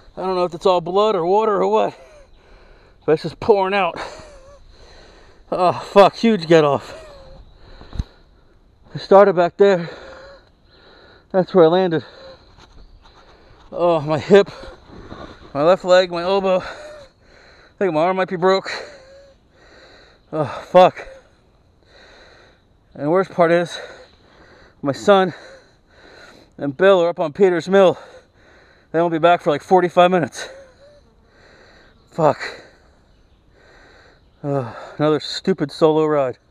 I don't know if it's all blood or water or what, but it's just pouring out. Oh, fuck, huge get off. I started back there. That's where I landed. Oh, my hip, my left leg, my elbow. I think my arm might be broke. Oh, fuck. And the worst part is, my son and Bill are up on Peters Mill. They won't be back for like 45 minutes. Fuck. Another stupid solo ride.